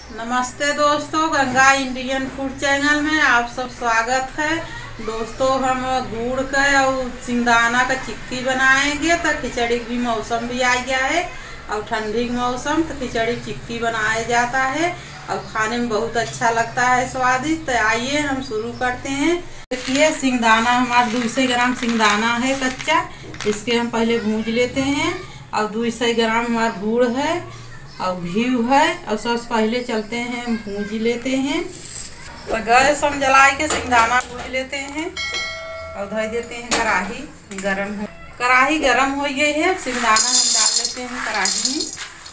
नमस्ते दोस्तों, Ganga Indian food channel में आप सब स्वागत है। दोस्तों, हम गुड़ का और सिंगदाना का चिक्की बनाएंगे। तो खिचड़ी की मौसम भी आ गया है और ठंडी का मौसम, तो खिचड़ी चिक्की बनाया जाता है और खाने में बहुत अच्छा लगता है, स्वादिष्ट। तो आइए हम शुरू करते हैं। देखिए, सिंगदाना हमारा 200 ग्राम सिंगदाना है कच्चा, इसके हम पहले भूंज लेते हैं। और 200 ग्राम हमारा गुड़ है और घी है। और सबसे पहले चलते हैं, हम भूंज लेते हैं। तो गैस हम जला के सिंगदाना भूंज लेते हैं और धर देते हैं कढ़ाई गरम हो गई है। सिंगदाना हम डाल लेते हैं कढ़ाई में।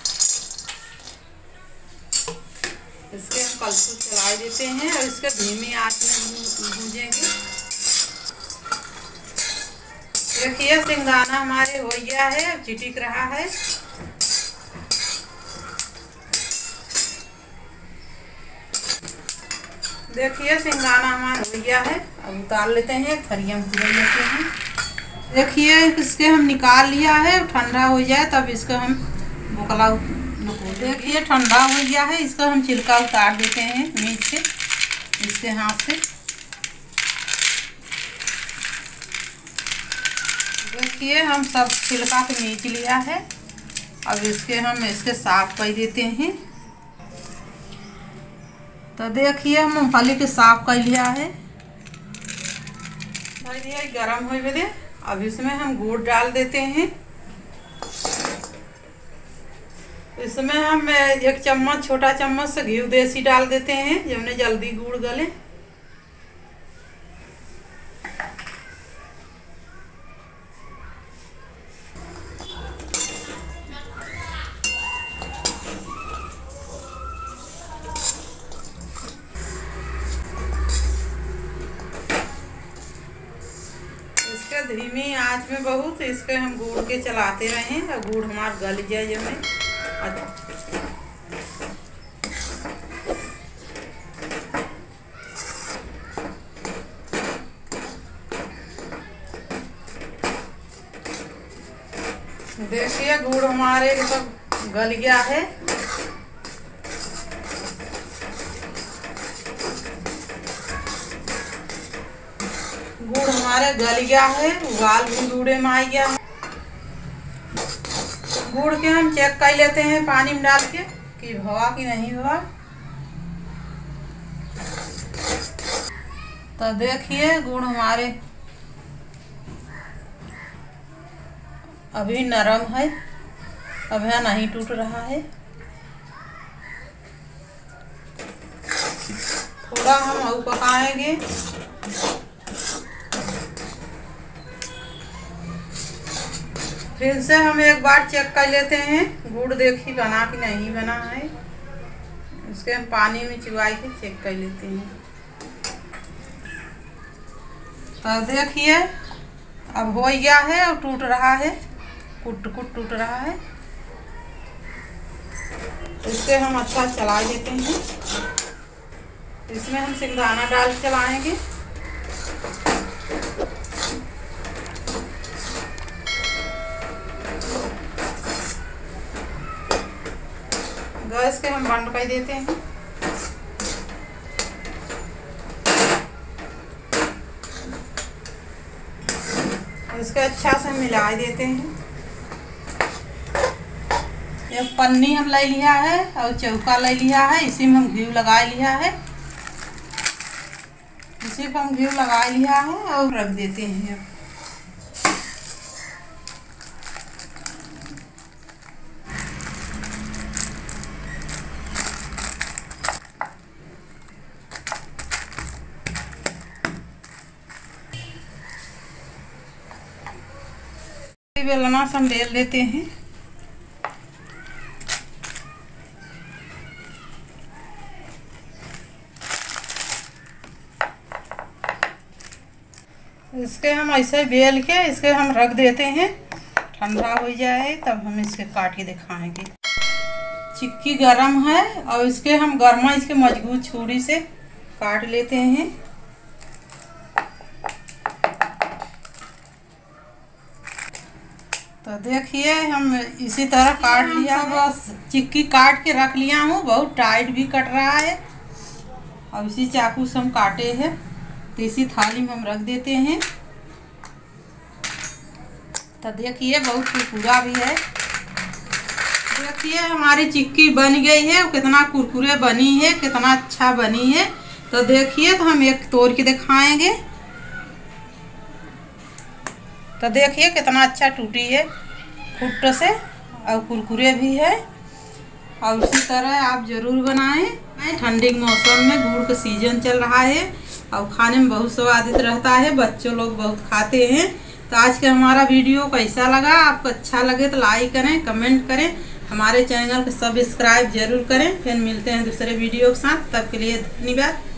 इसके हम कलछुल चला देते हैं और इसके धीमी आंच में भूंजेंगे। देखिए, सिंगदाना हमारे हो गया है, अब चिटिक रहा है। देखिए, सिंगदाना हमारा हो गया है, अब उतार लेते हैं, थरिया में पूरा लेते हैं। देखिए, इसके हम निकाल लिया है। ठंडा हो जाए तब इसका हम बोकला। देखिए, ठंडा हो गया है, इसका हम छिलका उतार देते हैं मीट से, इसके हाथ से। देखिए, हम सब छिलका को मीच लिया है। अब इसके साफ कर देते हैं। तो देखिए, हम मूंगफली के साफ कर लिया है। गरम हो गए, अब इसमें हम गुड़ डाल देते हैं। इसमें हम 1 चम्मच, छोटा चम्मच से घी देसी डाल देते हैं, जिसने जल्दी गुड़ गले। धीमी आंच में बहुत इसके हम गुड़ के चलाते रहें और गुड़ हमारा गल जाए। जो में देखिए, गुड़ हमारे सब गल गया है। गुड़ हमारे गल गया है, उबाल भी गुड़े में आ गया है। गुड़ के हम चेक कर लेते हैं पानी में डाल के कि भवा कि नहीं भवा। तो देखिए, गुड़ हमारे अभी नरम है, अभी नहीं टूट रहा है। थोड़ा हम और पकाएंगे। फिर से हम एक बार चेक कर लेते हैं गुड़, देखी बना कि नहीं बना है। इसके हम पानी में चुबाई के चेक कर लेते हैं। तो देखिए, अब हो गया है और टूट रहा है, कुट कुट टूट रहा है। इसके हम अच्छा चला देते हैं। इसमें हम सिंगदाना डाल के चलाएंगे। गैस के हम बंद कर देते हैं। इसके अच्छा से मिला देते हैं। एक पन्नी हम ले लिया है और चौका ले लिया है, इसी में हम घी लगा लिया है। इसी पर हम घी लगा लिया है और रख देते हैं। बेलना से हम बेल लेते हैं। इसके हम ऐसे बेल के इसके हम रख देते हैं। ठंडा हो जाए तब हम इसके काट के दिखाएंगे। चिक्की गरम है और इसके हम गर्मा इसके मजबूत छुरी से काट लेते हैं। तो तो देखिए हम इसी तरह काट लिया, बस चिक्की काट के रख लिया हूँ। बहुत टाइट भी कट रहा है। अब इसी चाकू से हम काटे हैं तो इसी थाली में हम रख देते हैं। तो देखिए बहुत कुरकुरा भी है। देखिए हमारी चिक्की बन गई है, कितना कुरकुरे बनी है, कितना अच्छा बनी है। तो देखिए तो हम एक तोड़ के दिखाएंगे। तो देखिए कितना अच्छा टूटी है फुट से और कुरकुरे भी है। और उसी तरह आप ज़रूर बनाएं। ठंडी के मौसम में गुड़ का सीजन चल रहा है और खाने में बहुत स्वादिष्ट रहता है, बच्चों लोग बहुत खाते हैं। तो आज का हमारा वीडियो कैसा लगा? आपको अच्छा लगे तो लाइक करें, कमेंट करें, हमारे चैनल को सब्सक्राइब जरूर करें। फिर मिलते हैं दूसरे वीडियो के साथ, तब के लिए धन्यवाद।